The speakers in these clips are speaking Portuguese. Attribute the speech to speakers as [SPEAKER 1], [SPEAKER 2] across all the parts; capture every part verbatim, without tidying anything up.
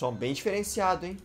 [SPEAKER 1] som bem diferenciado, hein?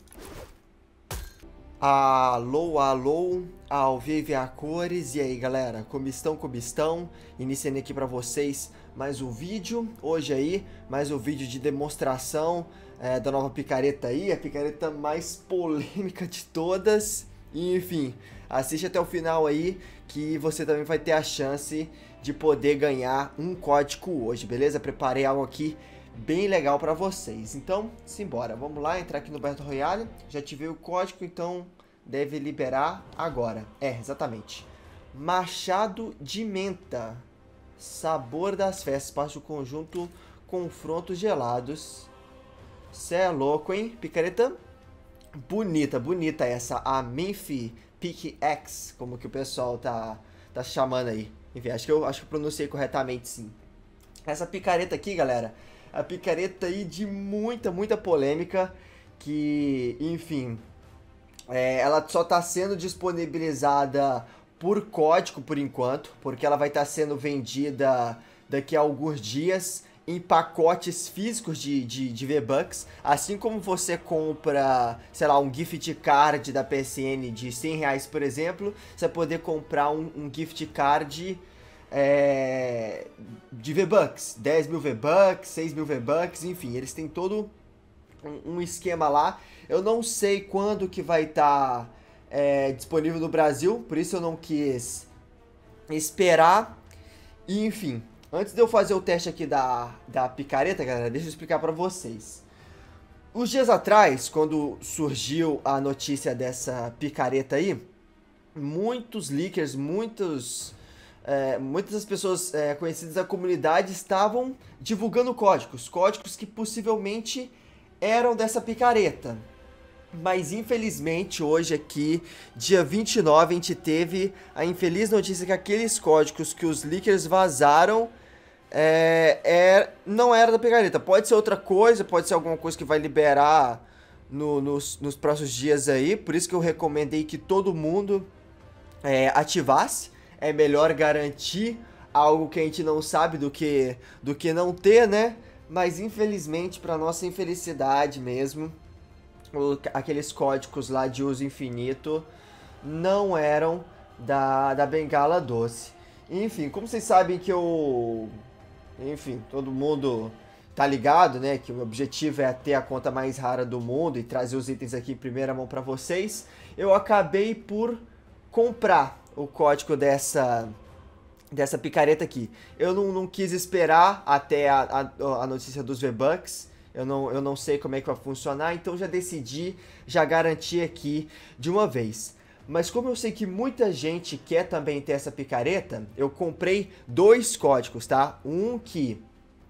[SPEAKER 1] Alô, alô, ao vivo e a cores. E aí, galera, como estão, como estão? Iniciando aqui pra vocês mais um vídeo. Hoje aí, mais um vídeo de demonstração é, da nova picareta aí. A picareta mais polêmica de todas. E, enfim, assiste até o final aí, que você também vai ter a chance de poder ganhar um código hoje, beleza? Preparei algo aqui bem legal pra vocês. Então, simbora. Vamos lá, entrar aqui no Battle Royale. Já ativei o código, então deve liberar agora. É, exatamente. Machado de menta. Sabor das festas. Parte do conjunto confrontos gelados. Cê é louco, hein? Picareta bonita, bonita essa. A Memphis Pickaxe, como que o pessoal tá, tá chamando aí. Enfim, acho que, eu, acho que eu pronunciei corretamente, sim. Essa picareta aqui, galera, a picareta aí de muita, muita polêmica, que, enfim, é, ela só está sendo disponibilizada por código por enquanto, porque ela vai estar tá sendo vendida daqui a alguns dias em pacotes físicos de, de, de V-Bucks, assim como você compra, sei lá, um gift card da P S N de cem reais, por exemplo, você vai poder comprar um, um gift card É, de V-Bucks, dez mil V-Bucks, seis mil V-Bucks, enfim, eles têm todo um, um esquema lá. Eu não sei quando que vai estar tá, é, disponível no Brasil, por isso eu não quis esperar. E, enfim, antes de eu fazer o teste aqui da, da picareta, galera, deixa eu explicar pra vocês. Uns dias atrás, quando surgiu a notícia dessa picareta aí, muitos leakers, muitos... É, muitas das pessoas é, conhecidas da comunidade estavam divulgando códigos, códigos que possivelmente eram dessa picareta. Mas infelizmente hoje aqui, dia vinte e nove, a gente teve a infeliz notícia que aqueles códigos que os leakers vazaram é, é, não era da picareta. Pode ser outra coisa, pode ser alguma coisa que vai liberar no, nos, nos próximos dias aí. Por isso que eu recomendei que todo mundo é, ativasse. É melhor garantir algo que a gente não sabe do que, do que não ter, né? Mas infelizmente, para nossa infelicidade mesmo, o, aqueles códigos lá de uso infinito não eram da, da bengala doce. Enfim, como vocês sabem que eu... Enfim, todo mundo tá ligado, né? Que o objetivo é ter a conta mais rara do mundo e trazer os itens aqui em primeira mão para vocês. Eu acabei por comprar o código dessa, dessa picareta aqui. Eu não, não quis esperar até a, a, a notícia dos V-Bucks. Eu não, eu não sei como é que vai funcionar, então já decidi, já garanti aqui de uma vez. Mas como eu sei que muita gente quer também ter essa picareta, eu comprei dois códigos, tá? Um que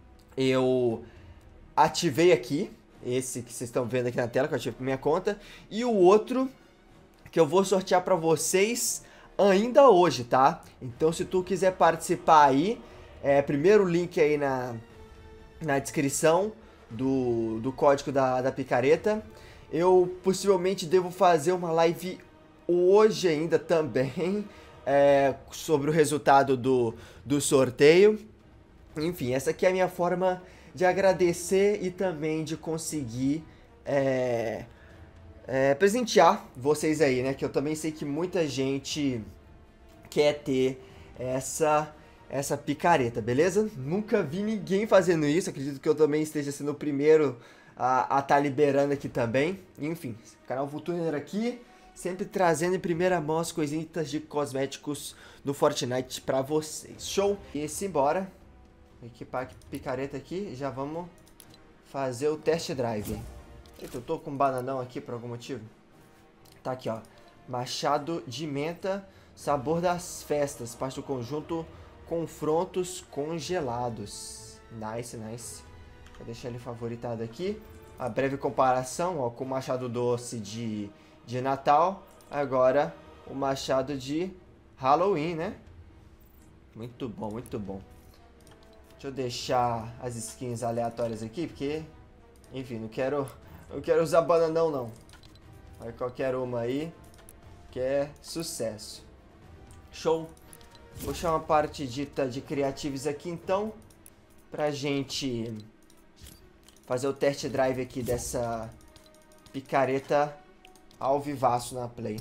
[SPEAKER 1] eu ativei aqui, esse que vocês estão vendo aqui na tela, que eu ativei pra minha conta. E o outro que eu vou sortear pra vocês ainda hoje, tá? Então se tu quiser participar aí, é, primeiro link aí na, na descrição do, do código da, da picareta. Eu possivelmente devo fazer uma live hoje ainda também, é, sobre o resultado do, do sorteio. Enfim, essa aqui é a minha forma de agradecer e também de conseguir... É, É, presentear vocês aí, né? Que eu também sei que muita gente quer ter essa, essa picareta, beleza? Nunca vi ninguém fazendo isso. Acredito que eu também esteja sendo o primeiro a estar tá liberando aqui também. Enfim, canal VooTuner aqui, sempre trazendo em primeira mão as coisinhas de cosméticos do Fortnite pra vocês. Show? E simbora. Equipar a picareta aqui e já vamos fazer o test drive. Eu tô com um bananão aqui por algum motivo. Tá aqui, ó. Machado de menta, sabor das festas. Parte do conjunto confrontos congelados. Nice, nice. Vou deixar ele favoritado aqui. A breve comparação, ó, com o machado doce de, de Natal. Agora o machado de Halloween, né? Muito bom, muito bom. Deixa eu deixar as skins aleatórias aqui, porque... Enfim, não quero... Eu quero usar bananão, não. Vai qualquer uma aí, que é sucesso. Show. Vou chamar uma partidita de criativos aqui, então, pra gente fazer o test drive aqui dessa picareta ao vivaço na play.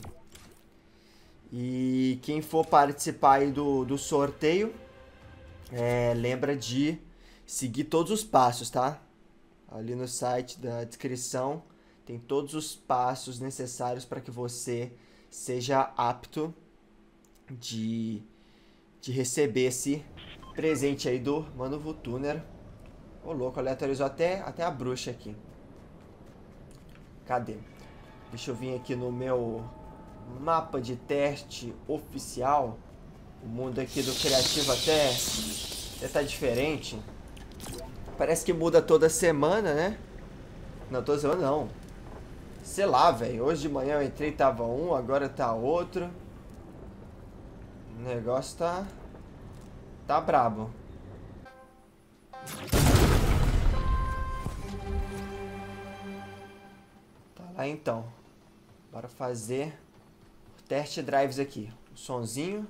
[SPEAKER 1] E quem for participar aí do, do sorteio, é, lembra de seguir todos os passos, tá? Ali no site da descrição tem todos os passos necessários para que você seja apto de, de receber esse presente aí do Mano VTuner. Ô louco, aleatorizou até, até a bruxa aqui. Cadê? Deixa eu vir aqui no meu mapa de teste oficial. O mundo aqui do criativo até, até tá diferente. Parece que muda toda semana, né? Não, toda semana não. Sei lá, velho. Hoje de manhã eu entrei e tava um, agora tá outro. O negócio tá... Tá brabo. Tá lá então. Bora fazer test drives aqui. O sonzinho.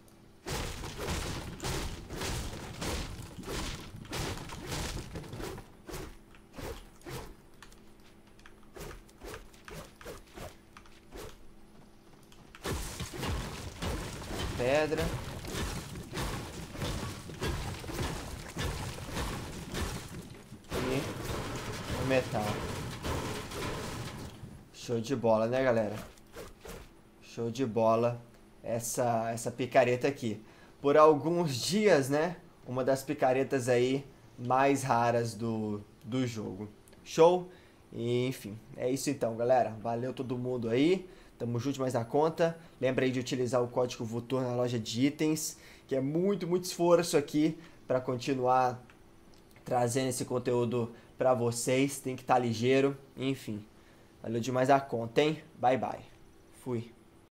[SPEAKER 1] Pedra. E o metal. Show de bola, né, galera? Show de bola essa, essa picareta aqui. Por alguns dias, né? Uma das picaretas aí mais raras do, do jogo. Show? E, enfim, é isso então, galera. Valeu todo mundo aí. Tamo junto mais na conta. Lembra aí de utilizar o código VTuner na loja de itens, que é muito, muito esforço aqui para continuar trazendo esse conteúdo para vocês. Tem que estar ligeiro. Enfim, valeu demais a conta, hein? Bye, bye. Fui.